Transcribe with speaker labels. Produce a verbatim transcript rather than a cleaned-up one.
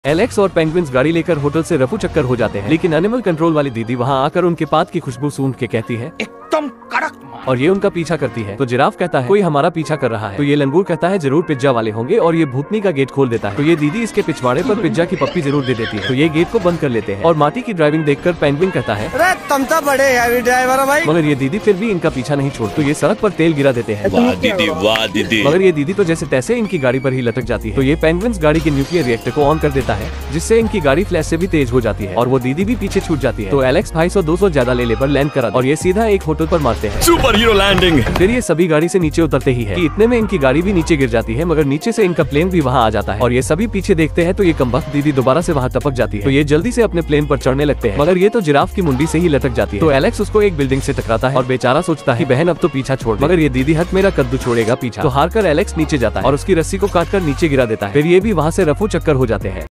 Speaker 1: Alex और penguins गाड़ी लेकर होटल से रफू चक्कर हो जाते हैं, लेकिन एनिमल कंट्रोल वाली दीदी वहाँ आकर उनके पात की खुशबू सूंघ के कहती है
Speaker 2: एकदम कड़क
Speaker 1: और ये उनका पीछा करती है। तो जिराफ कहता है कोई हमारा पीछा कर रहा है। तो ये लंगूर कहता है जरूर पिज्जा वाले होंगे और ये भूतनी का गेट खोल देता है। तो ये दीदी इसके पिछवाड़े पर पिज्जा की पप्पी जरूर दे देती है। तो ये गेट को बंद कर लेते हैं और माटी की ड्राइविंग देखकर पेंगुइन कहता है
Speaker 2: अरे तुम तो बड़े हैवी ड्राइवर हो भाई।
Speaker 1: मगर ये दीदी फिर भी इनका पीछा नहीं छोड़। तो ये सड़क पर तेल गिरा देते हैं।
Speaker 3: वाह दीदी वाह दीदी।
Speaker 1: मगर ये दीदी तो जैसे तैसे इनकी गाड़ी पर ही लटक जाती है। तो ये पेंगुइन्स गाड़ी के न्यूक्लियर रिएक्टर को ऑन कर देता है, जिससे इनकी गाड़ी फ्लैश से भी तेज हो जाती है और वो दीदी भी पीछे छूट जाती है। तो एलेक्स ढाई सौ दो सौ ज्यादा ले ले पर लैंड करा और ये सीधा एक होटल पर मारते हैं।
Speaker 3: Superhero landing.
Speaker 1: फिर ये सभी गाड़ी से नीचे उतरते ही है कि इतने में इनकी गाड़ी भी नीचे गिर जाती है, मगर नीचे से इनका प्लेन भी वहाँ आ जाता है और ये सभी पीछे देखते हैं। तो ये कमबख्त दीदी दोबारा से वहाँ टपक जाती है। तो ये जल्दी से अपने प्लेन पर चढ़ने लगते हैं, मगर ये तो जिराफ की मुंडी से ही लटक जाती है। तो एलेक्स उसको एक बिल्डिंग से टकराता है और बेचारा सोचता है बहन अब तो पीछा छोड़, मगर ये दीदी हट मेरा कद्दू छोड़ेगा पीछा। तो हार कर एलेक्स नीचे जाता है और उसकी रस्सी को काट कर नीचे गिरा देता है। फिर ये भी वहाँ से रफू चक्कर हो जाते हैं।